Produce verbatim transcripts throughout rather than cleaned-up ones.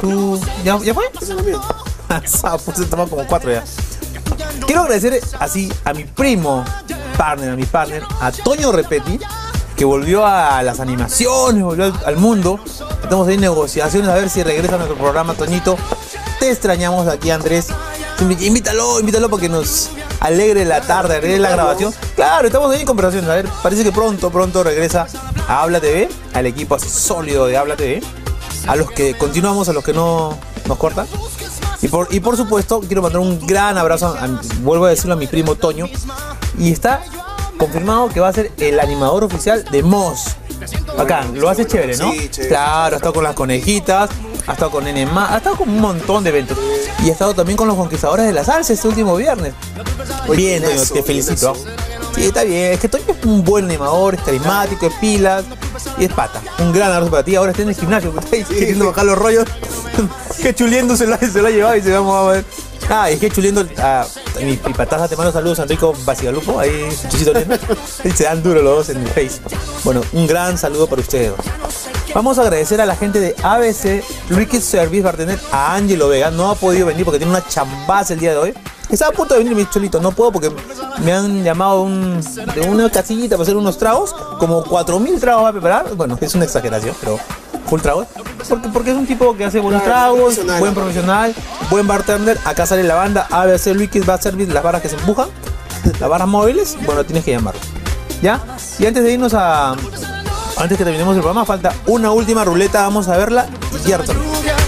tú... ¿Ya, ya fue? Sapo, se toma como cuatro ya. Quiero agradecer así a mi primo, partner, a mi partner, a Toño Repetti, que volvió a las animaciones, volvió al, al mundo. Estamos ahí en negociaciones a ver si regresa a nuestro programa, Toñito. Te extrañamos aquí, Andrés. Invítalo, invítalo para que nos alegre la tarde, alegre la grabación. Claro, estamos ahí en conversaciones. A ver, parece que pronto, pronto regresa a Habla T V, al equipo así sólido de Habla T V. A los que continuamos, a los que no nos cortan. Y por, y por supuesto, quiero mandar un gran abrazo, a, vuelvo a decirlo, a mi primo Toño. Y está confirmado que va a ser el animador oficial de Moss. Bacán, lo hace chévere, ¿no? Sí, chévere. Claro, ha estado con las conejitas, ha estado con N más, ha estado con un montón de eventos. Y ha estado también con los conquistadores de la salsa este último viernes. Bien, Toño, te felicito. Sí, está bien, es que Toño es un buen animador, es carismático, es pilas y es pata. Un gran abrazo para ti. Ahora está en el gimnasio, está ahí queriendo bajar los rollos. Que Chuliendo se lo, se lo ha llevado y se vamos a ver. Ah, es que Chuliendo, a mi, mi pataza te mando saludos a Enrico Basigalupo, ahí Chuchito Lindo. Se dan duro los dos en el Face. Bueno, un gran saludo para ustedes. Vamos a agradecer a la gente de A B C Liquid Service Bartender, a Ángelo Vega. No ha podido venir porque tiene una chambaza el día de hoy. Estaba a punto de venir mi Cholito, no puedo porque me han llamado un, de una casillita para hacer unos tragos. Como cuatro mil tragos va a preparar. Bueno, es una exageración, pero full tragos. Porque, porque es un tipo que hace buenos tragos, profesional, buen profesional, buen bartender. Acá sale la banda A B C Liquid Bar Service, las barras que se empujan, las barras móviles. Bueno, tienes que llamarlo. ¿Ya? Y antes de irnos a... Antes que terminemos el programa, falta una última ruleta. Vamos a verla y ya retorno.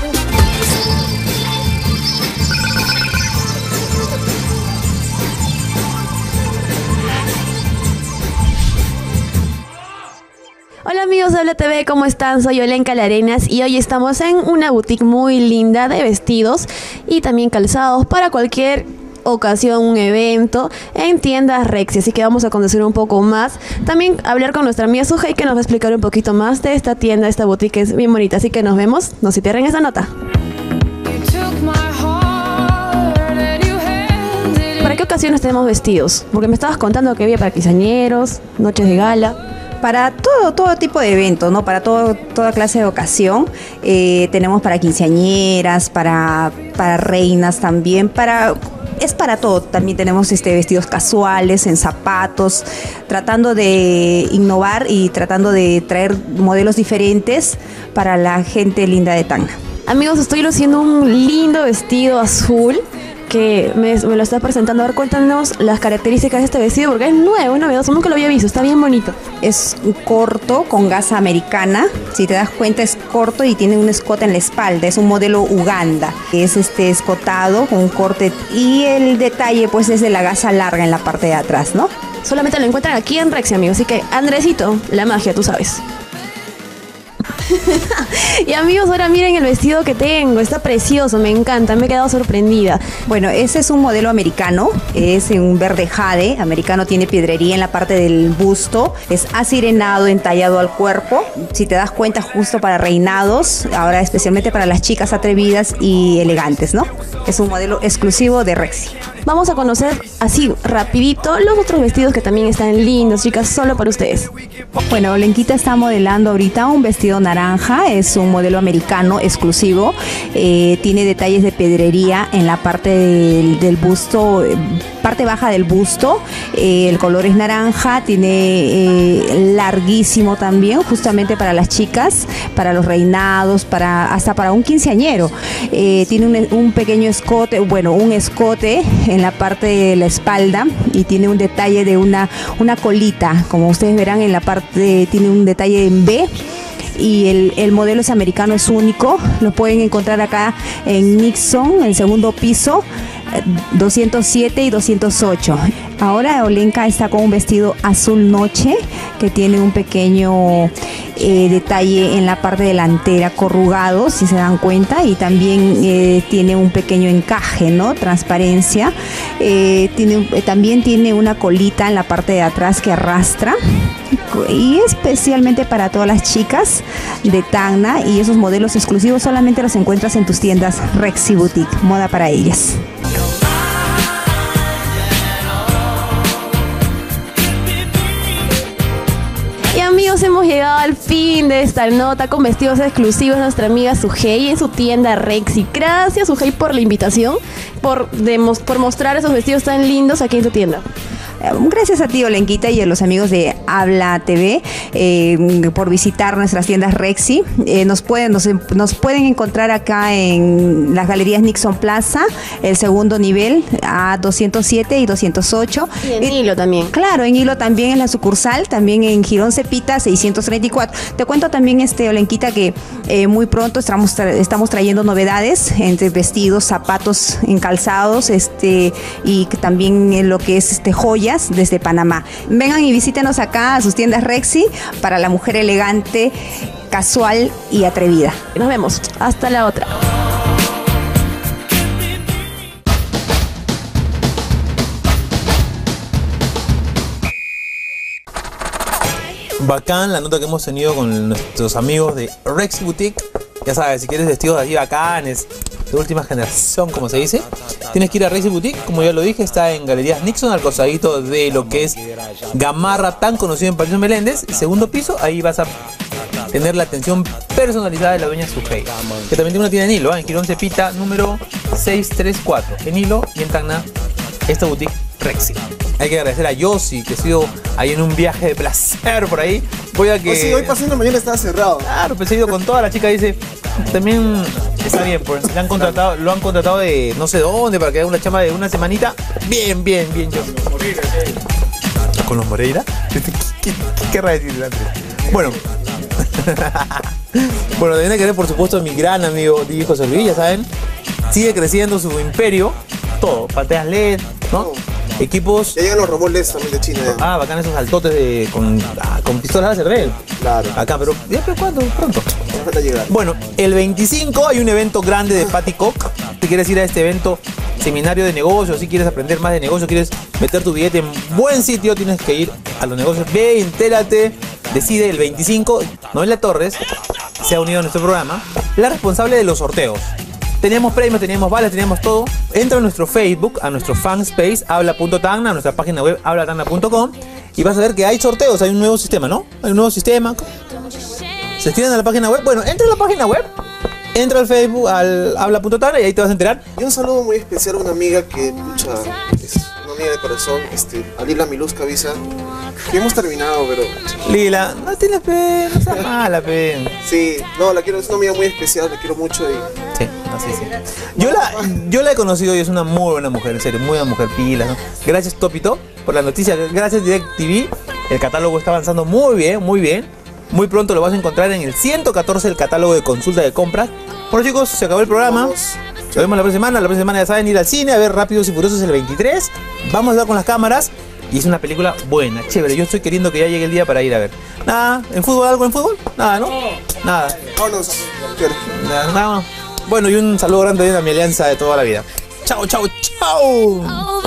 Hola amigos de Habla T V, ¿cómo están? Soy Olenka Larenas y hoy estamos en una boutique muy linda de vestidos y también calzados para cualquier ocasión, un evento en tiendas Rexy. Así que vamos a conocer un poco más. También hablar con nuestra amiga Sujei, que nos va a explicar un poquito más de esta tienda, esta boutique que es bien bonita. Así que nos vemos, no se pierdan esta nota. ¿Para qué ocasiones tenemos vestidos? Porque me estabas contando que había para quinceañeros, noches de gala. Para todo, todo tipo de eventos, ¿no? Para todo, toda clase de ocasión. Eh, tenemos para quinceañeras, para, para reinas también, para... Es para todo. También tenemos este, vestidos casuales, en zapatos, tratando de innovar y tratando de traer modelos diferentes para la gente linda de Tacna. Amigos, estoy luciendo un lindo vestido azul que me, me lo está presentando. A ver, cuéntanos las características de este vestido, porque es nuevo, es novedoso, nunca lo había visto, está bien bonito. Es corto, con gasa americana, si te das cuenta es corto y tiene un escote en la espalda, es un modelo Uganda, es este escotado con un corte y el detalle pues es de la gasa larga en la parte de atrás, ¿no? Solamente lo encuentran aquí en Rexy, amigos, así que Andresito, la magia, tú sabes. Y amigos, ahora miren el vestido que tengo, está precioso, me encanta, me he quedado sorprendida. Bueno, ese es un modelo americano, es en un verde jade, americano, tiene piedrería en la parte del busto, es asirenado, entallado al cuerpo, si te das cuenta justo para reinados, ahora especialmente para las chicas atrevidas y elegantes, ¿no? Es un modelo exclusivo de Rexy. Vamos a conocer así rapidito los otros vestidos que también están lindos, chicas, solo para ustedes. Bueno, Olenquita está modelando ahorita un vestido naranja, es un modelo americano exclusivo, eh, tiene detalles de pedrería en la parte del, del busto, parte baja del busto, eh, el color es naranja, tiene eh, larguísimo también, justamente para las chicas, para los reinados, para hasta para un quinceañero. Eh, tiene un, un pequeño escote, bueno, un escote en la parte de la espalda y tiene un detalle de una, una colita, como ustedes verán en la parte, tiene un detalle en B. Y el, el modelo es americano, es único, lo pueden encontrar acá en Nixon, el segundo piso, doscientos siete y doscientos ocho. Ahora Olenka está con un vestido azul noche que tiene un pequeño eh, detalle en la parte delantera corrugado, si se dan cuenta, y también eh, tiene un pequeño encaje, ¿no? Transparencia. Eh, tiene, eh, también tiene una colita en la parte de atrás que arrastra, y especialmente para todas las chicas de Tacna, y esos modelos exclusivos solamente los encuentras en tus tiendas Rexy Boutique, moda para ellas. amigos, hemos llegado al fin de esta nota con vestidos exclusivos de nuestra amiga Sujei en su tienda Rexy. Gracias, Sujei, por la invitación, por, demos, por mostrar esos vestidos tan lindos aquí en tu tienda. Gracias a ti, Olenquita, y a los amigos de Habla T V eh, por visitar nuestras tiendas Rexy. Eh, nos, pueden, nos, nos pueden encontrar acá en las galerías Nixon Plaza, el segundo nivel, a doscientos siete y doscientos ocho. Y en Hilo también. Claro, en Hilo también en la sucursal, también en Girón Cepita seiscientos treinta y cuatro. Te cuento también, este, Olenquita, que eh, muy pronto estamos, tra estamos trayendo novedades entre vestidos, zapatos, en calzados, este, y también en lo que es este, joyas desde Panamá. Vengan y visítenos acá a sus tiendas Rexy para la mujer elegante, casual y atrevida. Nos vemos. Hasta la otra. Bacán la nota que hemos tenido con nuestros amigos de Rexy Boutique. Ya sabes, si quieres vestidos así bacanes, de última generación, como se dice, tienes que ir a Rexy Boutique. Como ya lo dije, está en Galerías Nixon, al costadito de lo que es Gamarra, tan conocido en Patricio Meléndez. Segundo piso, ahí vas a tener la atención personalizada de la dueña Sujei, que también tiene una tienda en Hilo, ¿eh? En Girón Cepita, número seiscientos treinta y cuatro, en Hilo y en Tacna, esta boutique Rexy. Hay que agradecer a Yossi, que ha sido ahí en un viaje de placer por ahí. Voy a que... Oh, sí, hoy pasando mañana estaba cerrado. Claro, pues he ido con toda la chica, dice, también está bien, pues le han contratado, lo han contratado de no sé dónde para que haga una chamba de una semanita. Bien, bien, bien, Yossi. ¿Con los Moreira? ¿Qué, qué, qué querrá decir Andrés? Bueno. Bueno, deben de querer, por supuesto, mi gran amigo Di José Luis, ya saben. Sigue creciendo su imperio. Todo, pantallas L E D, ¿no? Oh. Equipos. Ya llegan los robots L E D también de China. Ya. Ah, bacán esos saltotes de, con, ah, con pistolas láser de él. Claro. Acá, pero ¿ya pero cuándo? Pronto. No falta llegar. Bueno, el veinticinco hay un evento grande de Patty Cook. Si quieres ir a este evento, seminario de negocios, si quieres aprender más de negocios, quieres meter tu billete en buen sitio, tienes que ir a los negocios. Ve, entérate, decide el veinticinco. Noelia Torres se ha unido a nuestro programa, la responsable de los sorteos. Teníamos premios, teníamos balas, teníamos todo. Entra a nuestro Facebook, a nuestro fanspace, habla punto tacna, a nuestra página web, habla tacna punto com, y vas a ver que hay sorteos, hay un nuevo sistema, ¿no? Hay un nuevo sistema. Se escriben a la página web. Bueno, entra a la página web, entra al Facebook, al habla punto tacna, y ahí te vas a enterar. Y un saludo muy especial a una amiga que, pucha, es una amiga de corazón, este, a Lila Miluz Cabeza, que hemos terminado, pero... Lila, no tienes pena, no seas mala, pena. Sí, no, la quiero, es una amiga muy especial, la quiero mucho y... Sí, no, sí, sí. Yo la, yo la he conocido y es una muy buena mujer, en serio, muy buena mujer, pila, ¿no? Gracias Topito por la noticia, gracias DirecTV, el catálogo está avanzando muy bien, muy bien. Muy pronto lo vas a encontrar en el ciento catorce, el catálogo de consulta de compras. Bueno chicos, se acabó el programa. Nos vemos la próxima semana, la próxima semana ya saben ir al cine a ver Rápidos y Furiosos el veintitrés. Vamos a dar con las cámaras. Y es una película buena, chévere. Yo estoy queriendo que ya llegue el día para ir a ver. Nada, ¿en fútbol algo en fútbol? Nada, ¿no? Nada. Vámonos. Nada, nada. Bueno, y un saludo grande a mi alianza de toda la vida. Chao, chao, chao.